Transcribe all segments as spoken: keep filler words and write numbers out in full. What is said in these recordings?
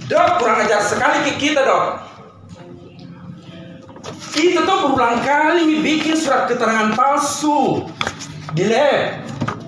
Dok, kurang ajar sekali ke kita, Dok. Kita tuh berulang kali bikin surat keterangan palsu di lab.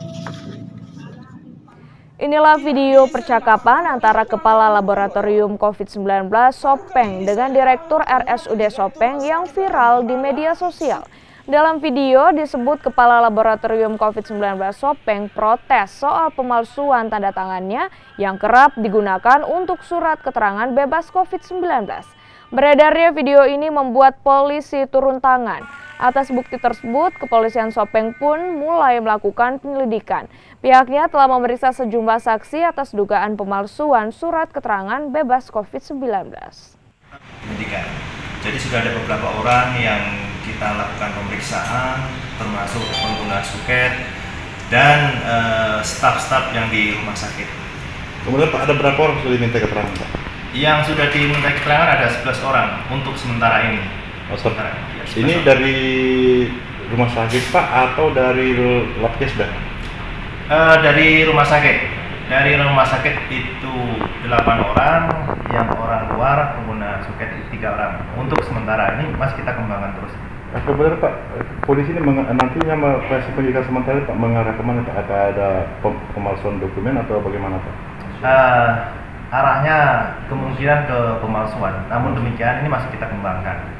Inilah video percakapan antara Kepala Laboratorium COVID sembilan belas Sopeng dengan Direktur R S U D Sopeng yang viral di media sosial. Dalam video disebut Kepala Laboratorium COVID sembilan belas Sopeng protes soal pemalsuan tanda tangannya yang kerap digunakan untuk surat keterangan bebas COVID sembilan belas. Beredarnya video ini membuat polisi turun tangan. Atas bukti tersebut, Kepolisian Sopeng pun mulai melakukan penyelidikan. Pihaknya telah memeriksa sejumlah saksi atas dugaan pemalsuan surat keterangan bebas COVID sembilan belas. Penyidikan. Jadi sudah ada beberapa orang yang kita lakukan pemeriksaan, termasuk pengguna suket dan staf-staf uh, yang di rumah sakit. Kemudian Pak, ada berapa orang sudah diminta keterangan, Pak? Yang sudah diminta keterangan ada sebelas orang untuk sementara ini. Oh, sementara. Ya, ini orang. Dari rumah sakit, Pak, atau dari Labkes dah? Uh, dari rumah sakit. Dari rumah sakit itu delapan orang, yang orang luar pengguna suket tiga orang. Untuk sementara ini masih kita kembangkan terus. Nah, kemudian Pak, polisi ini nantinya proses penyidikan sementara Pak mengarah kemana Pak? Apa ada pemalsuan dokumen atau bagaimana Pak? Uh, arahnya kemungkinan ke pemalsuan. Namun demikian ini masih kita kembangkan.